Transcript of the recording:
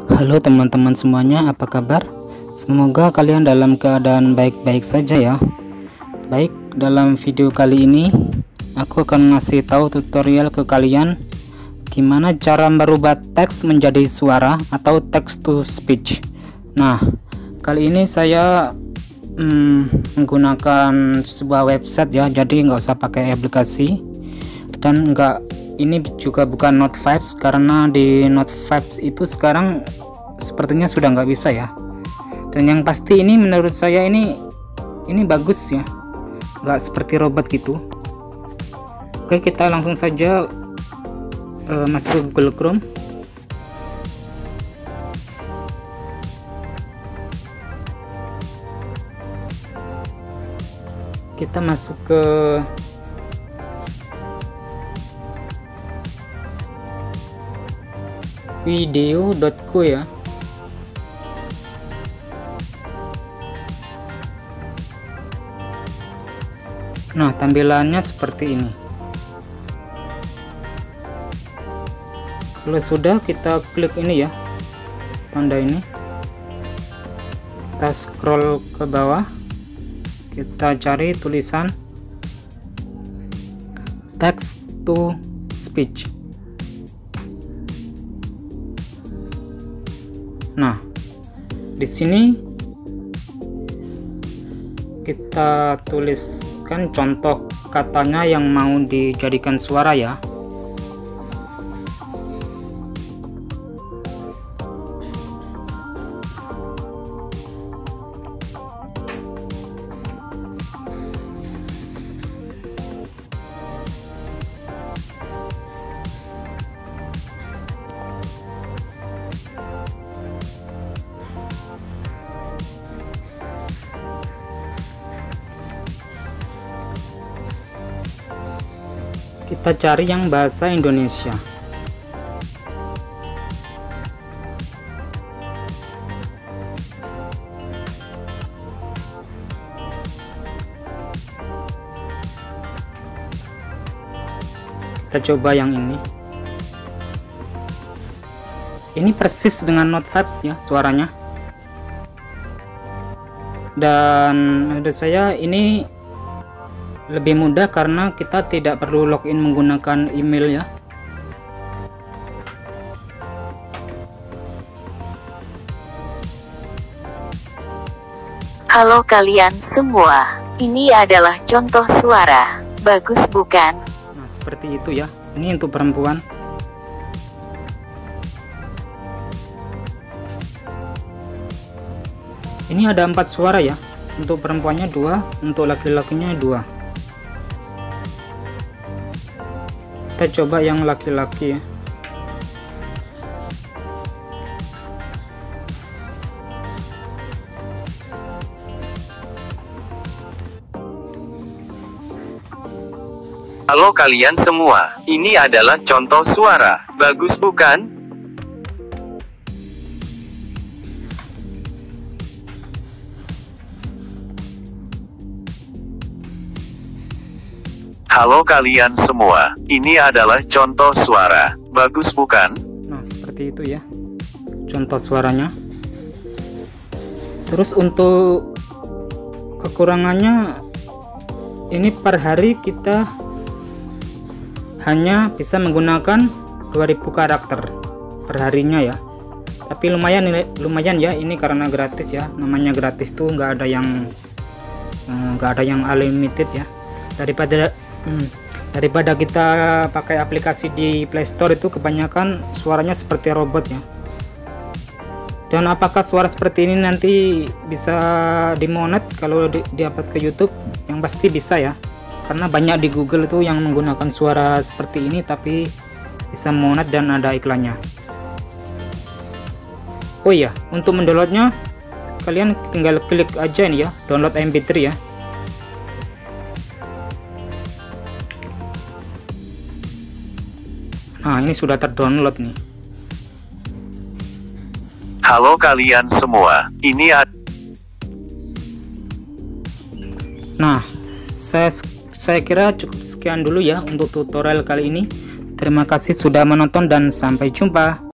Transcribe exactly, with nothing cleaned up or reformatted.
Halo teman-teman semuanya, apa kabar? Semoga kalian dalam keadaan baik-baik saja ya. Baik, dalam video kali ini aku akan ngasih tahu tutorial ke kalian gimana cara merubah teks menjadi suara atau text to speech. Nah, kali ini saya hmm, menggunakan sebuah website ya, jadi nggak usah pakai aplikasi, dan nggak ini juga bukan Note Vibes, karena di Note Vibes itu sekarang sepertinya sudah nggak bisa ya. Dan yang pasti ini menurut saya ini ini bagus ya, nggak seperti robot gitu. Oke, kita langsung saja uh, masuk ke Google Chrome. Kita masuk ke video dot co ya. Nah, tampilannya seperti ini. Kalau sudah, kita klik ini ya, tanda ini, kita scroll ke bawah, kita cari tulisan text to speech. Nah, di sini kita tuliskan contoh katanya yang mau dijadikan suara ya. Kita cari yang bahasa Indonesia. Kita coba yang ini. Ini persis dengan Note Vibes ya suaranya. Dan menurut saya ini lebih mudah karena kita tidak perlu login menggunakan email ya. Halo kalian semua, ini adalah contoh suara. Bagus bukan? Nah, seperti itu ya. Ini untuk perempuan. Ini ada empat suara ya. Untuk perempuannya dua, untuk laki-lakinya dua. Kita coba yang laki-laki ya. Halo kalian semua, ini adalah contoh suara. Bagus bukan? Halo kalian semua, ini adalah contoh suara. Bagus bukan? Nah, seperti itu ya contoh suaranya. Terus untuk kekurangannya, ini per hari kita hanya bisa menggunakan dua ribu karakter per harinya ya. Tapi lumayan lumayan ya, ini karena gratis ya. Namanya gratis tuh nggak ada yang nggak ada yang unlimited ya. Daripada Hmm, daripada kita pakai aplikasi di Play Store itu kebanyakan suaranya seperti robot ya. Dan apakah suara seperti ini nanti bisa dimonet kalau di, di-upload ke YouTube? Yang pasti bisa ya, karena banyak di Google itu yang menggunakan suara seperti ini tapi bisa monet dan ada iklannya. Oh iya, untuk mendownloadnya kalian tinggal klik aja nih ya, download M P tiga ya. Nah, ini sudah terdownload nih. Halo kalian semua, ini ad Nah, saya saya kira cukup sekian dulu ya untuk tutorial kali ini. Terima kasih sudah menonton dan sampai jumpa.